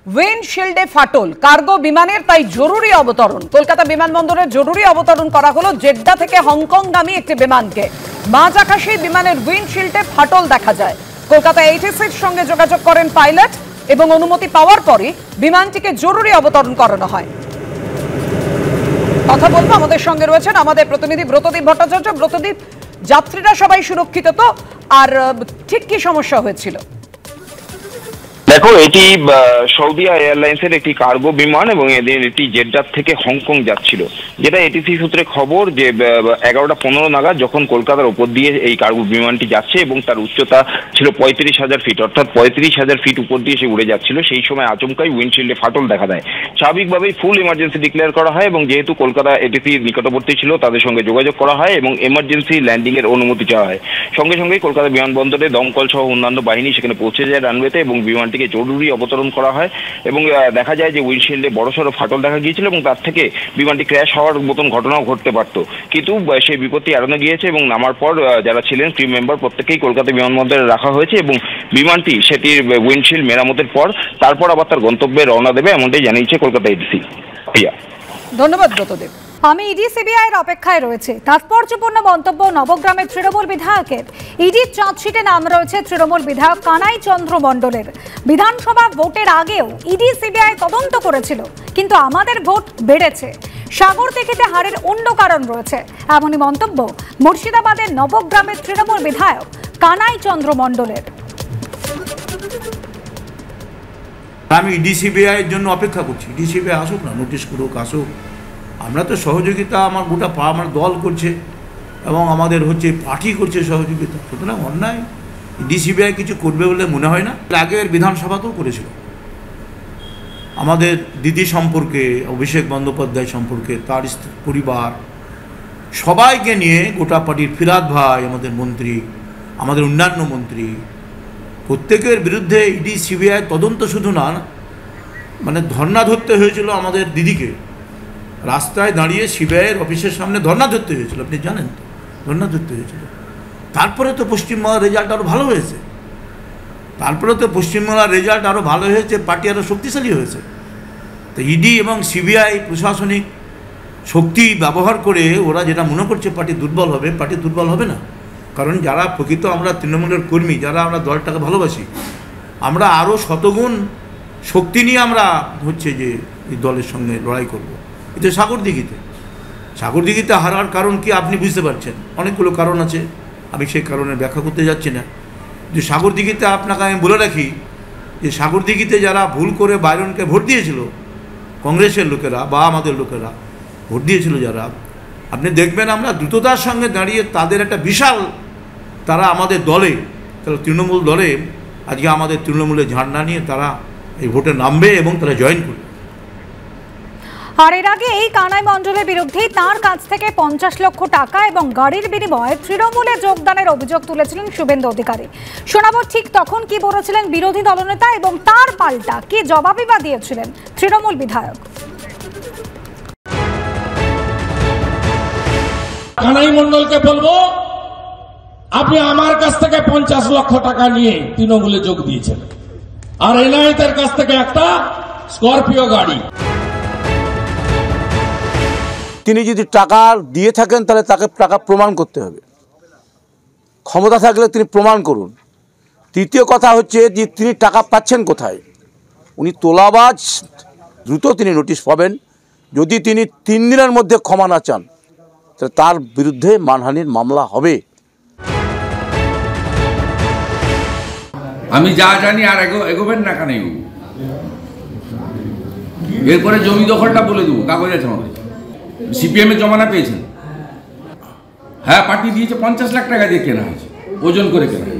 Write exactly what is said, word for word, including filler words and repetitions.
উইন্ডশিল্ডে ফাটল, কার্গো বিমানের তাই জরুরি অবতরণ। কলকাতা বিমানবন্দরে জরুরি অবতরণ করা হলো জেদ্দা থেকে হংকংগামী একটি বিমানকে। মাঝ আকাশে বিমানের উইন্ডশিল্ডে ফাটল দেখা যায়। কলকাতা এইটিসির সঙ্গে যোগাযোগ করেন পাইলট এবং অনুমতি পাওয়ার পরই বিমানটিকে জরুরি অবতরণ করানো হয়। কথা বলবো, আমাদের সঙ্গে রয়েছেন আমাদের প্রতিনিধি ব্রতদীপ ভট্টাচার্য। ব্রতদীপ, যাত্রীরা সবাই সুরক্ষিত তো? আর ঠিক কি সমস্যা হয়েছিল? দেখো, এটি সৌদি এয়ারলাইন্সের একটি কার্গো বিমান এবং এদের এটি জেদ্দা থেকে হংকং যাচ্ছিল, যেটা এটিসি সূত্রে খবর যে এগারোটা পনেরো নাগাদ যখন কলকাতার উপর দিয়ে এই কার্গো বিমানটি যাচ্ছে এবং তার উচ্চতা ছিল পঁয়ত্রিশ হাজার ফিট, অর্থাৎ পঁয়ত্রিশ হাজার ফিট উপর দিয়ে সে উড়ে যাচ্ছিল, সেই সময় আচমকাই উইন্ডশিল্ডে ফাটল দেখা দেয়। স্বাভাবিকভাবেই ফুল ইমার্জেন্সি ডিক্লেয়ার করা হয় এবং যেহেতু কলকাতা এটিসি নিকটবর্তী ছিল তাদের সঙ্গে যোগাযোগ করা হয় এবং এমার্জেন্সি ল্যান্ডিং এর অনুমতি চাওয়া হয়। সঙ্গে সঙ্গে কলকাতা বিমানবন্দরে দমকল সহ অন্যান্য বাহিনী সেখানে পৌঁছে যায় রানওয়েতে এবং বিমানটি জরুরি অবতরণ করা হয় এবং দেখা যায় যে উইন্ডশিল্ডে বড়সড় ফাটল দেখা গিয়েছিল এবং তার থেকে বিমানটি ক্র্যাশ হওয়ার মতন ঘটনাও ঘটতে পারত, কিন্তু সেই বিপত্তি এড়ানো গিয়েছে এবং নামার পর যারা ছিলেন ক্রিউ মেম্বার প্রত্যেকেই কলকাতা বিমানবন্দরে রাখা হয়েছে এবং বিমানটি সেটির উইন্ডশিল্ড মেরামতের পর তারপর আবার তার গন্তব্যে রওনা দেবে, এমনটাই জানিয়েছে কলকাতা এটিসি। ধন্যবাদ ব্রতদেব। আমি ইডি সিবিআইয়ের অপেক্ষায় রয়েছে। তাৎপর্যপূর্ণ মন্তব্য নবগ্রামের তৃণমূল বিধায়কের। ইডির চার্জশিটে নাম রয়েছে তৃণমূল বিধায়ক কানাই চন্দ্র মণ্ডলের। বিধানসভা ভোটের আগেও ইডি সিবিআই তদন্ত করেছিল, কিন্তু আমাদের ভোট বেড়েছে। সাগরদিঘিতে হারের অন্য কারণ রয়েছে, এমনই মন্তব্য মুর্শিদাবাদের নবগ্রামের তৃণমূল বিধায়ক কানাই চন্দ্র মণ্ডলের। আমি ইডি সিবিআই এর জন্য অপেক্ষা করছি। ইডি সিবিআই আসুক না, নোটিশ করুক, আসুক। আমরা তো সহযোগিতা আমার গোটা পা আমার দল করছে এবং আমাদের হচ্ছে পার্টি করছে সহযোগিতা, সুতরাং অন্যায় ইডি সিবিআই কিছু করবে বলে মনে হয় না। আগের বিধানসভাতেও করেছিল আমাদের দিদি সম্পর্কে, অভিষেক বন্দ্যোপাধ্যায় সম্পর্কে, তার পরিবার সবাইকে নিয়ে গোটা পার্টির ফিরাদ ভাই, আমাদের মন্ত্রী, আমাদের অন্যান্য মন্ত্রী, প্রত্যেকের বিরুদ্ধে ইডি সিবিআই তদন্ত শুধু না, মানে ধর্ণা ধরতে হয়েছিল আমাদের দিদিকে। রাস্তায় দাঁড়িয়ে সিবিআইয়ের অফিসের সামনে ধর্ণা ধরতে হয়েছিল, আপনি জানেন তো, ধর্ণা ধরতে হয়েছিল। তারপরে তো পশ্চিমবাংলার রেজাল্ট আরও ভালো হয়েছে, তারপরে তো পশ্চিমবাংলার রেজাল্ট আরও ভালো হয়েছে, পার্টি আরও শক্তিশালী হয়েছে। তো ইডি এবং সিবিআই প্রশাসনিক শক্তি ব্যবহার করে ওরা যেটা মনে করছে পার্টি দুর্বল হবে, পার্টি দুর্বল হবে না। কারণ যারা প্রকৃত আমরা তৃণমূলের কর্মী, যারা আমরা দলটাকে ভালোবাসি, আমরা আরও শতগুণ শক্তি নিয়ে আমরা হচ্ছে যে এই দলের সঙ্গে লড়াই করব। এটা সাগরদিঘিতে সাগরদিঘিতে হারার কারণ কি আপনি বুঝতে পারছেন, অনেকগুলো কারণ আছে, আমি সেই কারণে ব্যাখ্যা করতে যাচ্ছি না। যে সাগরদিঘিতে আপনাকে আমি বলে রাখি যে সাগরদিঘিতে যারা ভুল করে বাইরনকে ভোট দিয়েছিল, কংগ্রেসের লোকেরা বা আমাদের লোকেরা ভোট দিয়েছিল যারা, আপনি দেখবেন আমরা দ্রুততার সঙ্গে দাঁড়িয়ে তাদের একটা বিশাল, তারা আমাদের দলে, তারা তৃণমূল দলে আজকে আমাদের তৃণমূলের ঝান্ডা নিয়ে তারা এই ভোটে নামবে এবং তারা জয়েন করবে। আর এর আগে এই কানাই মণ্ডলের বিরুদ্ধে তার কাছ থেকে পঞ্চাশ লক্ষ টাকা এবং গাড়ির বিনিময়ে তৃণমূলে যোগদানের অভিযোগ তুলেছিলেন শুভেন্দু অধিকারী। শোনাবো ঠিক তখন কি বলেছিলেন বিরোধী দলনেতা এবং তার পাল্টা কি জবাবই বা দিয়েছিলেন তৃণমূল বিধায়ক। কানাই মণ্ডলকে বলবো, আপনি আমার কাছ থেকে পঞ্চাশ লক্ষ টাকা নিয়ে তৃণমূলে যোগ দিয়েছেন, আর এনআইতের কাছ থেকে একটা স্করপিও গাড়ি। তিনি যদি টাকা দিয়ে থাকেন তাহলে তাকে টাকা প্রমাণ করতে হবে, ক্ষমতা থাকলে তিনি প্রমাণ করুন। তৃতীয় কথা হচ্ছে যে তিনি টাকা পাচ্ছেন কোথায়। উনি তোলাবাজ, দ্রুত তিনি নোটিশ পাবেন। যদি তিনি তিন দিনের মধ্যে ক্ষমা না চান তাহলে তার বিরুদ্ধে মানহানির মামলা হবে। আমি যা জানি আর এগোবেন না কেন, এরপরে জমি দখলটা বলে দেবো, কাগজ আছে আমাদের। সিপিএম এর জমানা পেয়েছেন, হ্যাঁ পার্টি দিয়েছে, পঞ্চাশ লাখ টাকা দিয়ে কেনা হয়েছে, ওজন করে কেনা।